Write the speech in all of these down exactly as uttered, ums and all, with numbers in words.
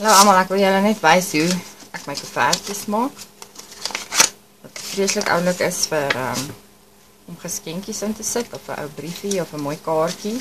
Hallo almal, ek wil julle net wys hoe ek my koevertjies maak. Wat vreeslik oulik is vir um, om geskenkies in te sit, of 'n ou briefie of 'n mooi kaartjie.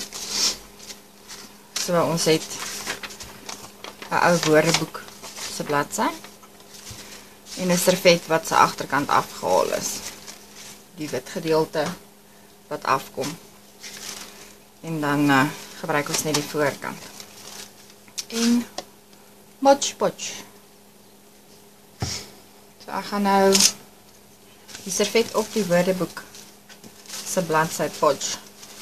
So ons het 'n ou woordeboek se bladsy en 'n servet wat se agterkant afgehaal is. Die wit gedeelte wat afkom. En dan uh, gebruik ons net die voorkant. En Potch, potch. So ek gaan nou die servet op die woordeboek se bladsy potch.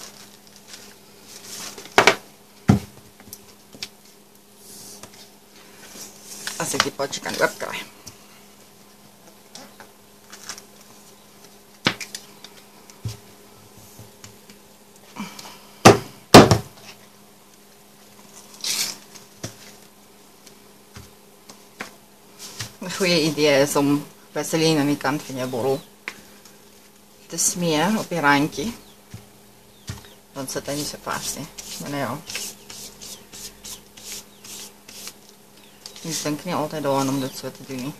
As ek die potch kan oopkry. Een goeie idee is om vaseline aan die kant van jou bottel te smeer op die randjie. Dan sit hy nie so vast nie. Maar nou ja. Ek dink nie altyd daaraan om dit so te doen nie.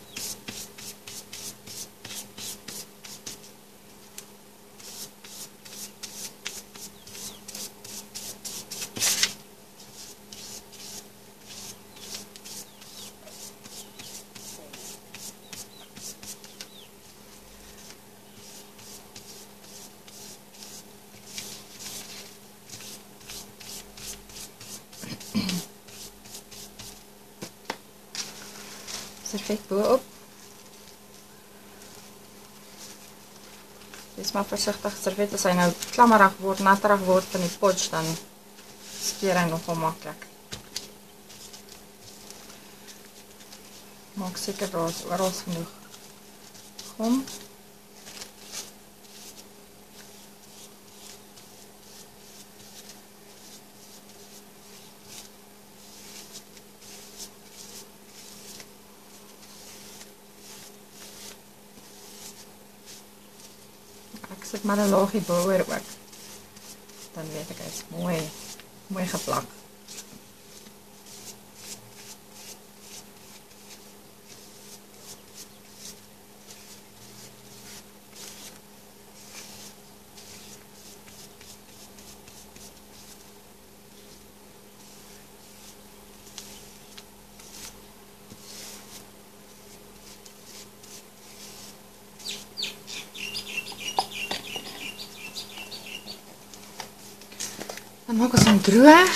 Servet boop. Wees maar versigtig, servet as hy nou klammerig word, natterig word van die potch, dan skeer hy nogal maklik. Maak seker daar is oral genoeg gom. Ek sit maar 'n laagie boor ook. Dan weet ek hy is mooi, mooi geplak. Dan maak ons hom droog.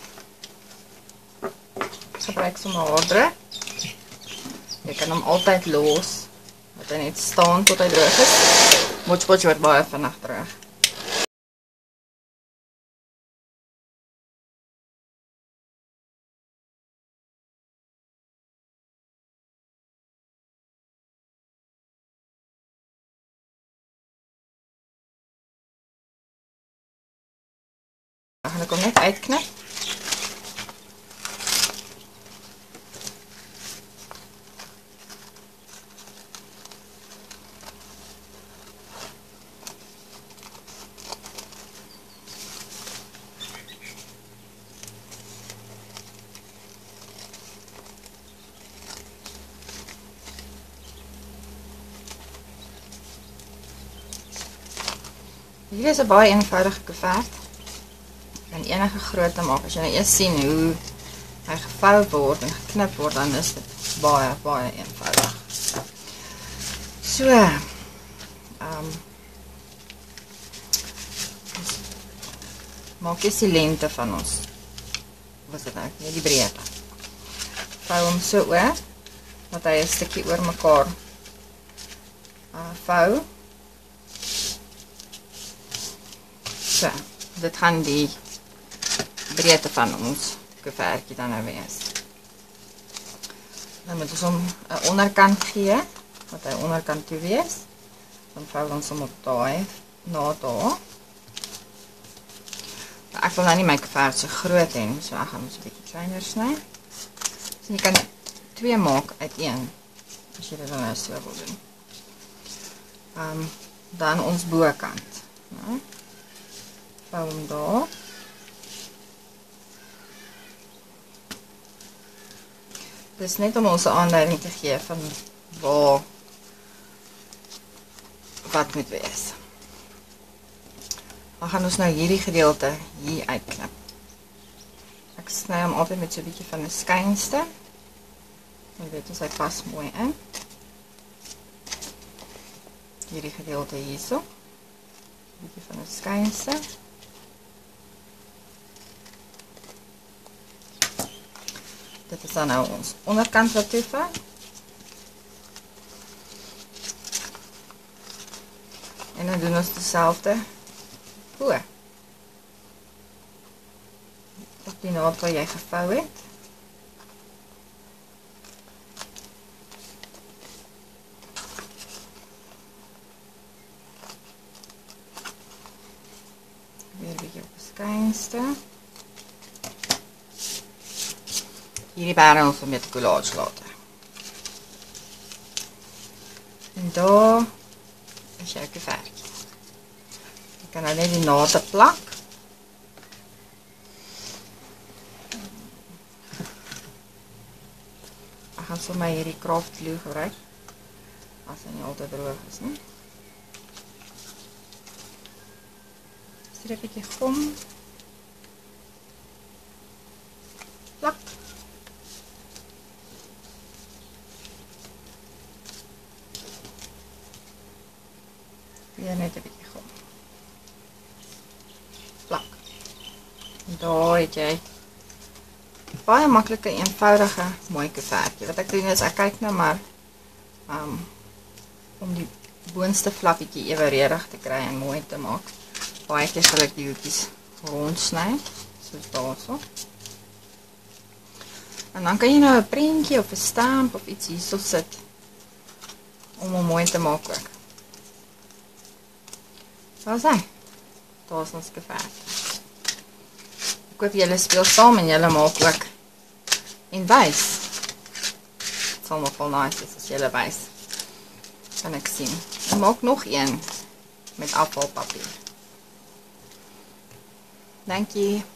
Ek gebruik sommer haardruk. Jy kan hom altyd los, dat hy net staan tot hy droog is. Potch potch word baie vinnig droog. Dan gaan ek hom net uitknip. Hier is 'n baie eenvoudige koevert. En enige grootte maak. As jy nou eers sien hoe hy gevou word en geknip word, dan is dit baie, baie eenvoudig. So, um, maak jy die lengte van ons. Wat is dit nou? Nee, die breedte. Vou hom so oor, dat hy 'n stukkie oor mekaar uh, vou. So, dit gaan die breedte van ons koevertjie dan nou wees. Dan moet ons hom 'n onderkant gee, wat hy onderkant toe wees. Dan vou ons hom op daai, na daar. Ek wil nou nie my koevert so groot hê, so ek gaan hom so 'n bietjie kleiner sny. So jy kan twee maak uit een, as jy dit dan nou so wil doen. Um, dan ons bokant. Nou, vou hom daar. Dis net om ons 'n aanduiding te gee van waar wat moet wees. Dan gaan ons nou hierdie gedeelte hier uitknip. Ek sny hom altyd met so 'n bietjie van 'n skynste. Jy weet ons hy pas mooi in. Hierdie gedeelte hierso. 'n Bietjie van 'n skynste. Dit is dan nou ons onderkant latoofe. En dan doen ons dieselfde bo. Op die naad waar jy gevou het. Weer 'n bietjie op die skynste. Hierdie bære ons met collage later. En daar is jou kuvertjie. Jy kan nou net die naad plak. Ek gaan sommer hierdie craft glue gebruik. As hy nie altyd droog is nie. Stuur 'n bietjie gom. Plak. Weer net 'n bietjie gom. Plak. En daar het jy baie maklike, eenvoudige, mooi kuvertjie. Wat ek doen is, ek kyk nou maar um, om die boonste flappietjie evenredig te kry en mooi te maak. Baie keer sal ek die hoekies rondsny, soos daarso. En dan kan jy nou 'n prentjie of 'n stamp of iets hierso sit om hom mooi te maak ook. Daar is hy. Daar is ons kuvertjie. Ek hoop julle speel saam en julle maak ook en wys. Het sal nogal nice is as julle wys. Kan ek sien. En maak nog een met afvalpapier. Dankie.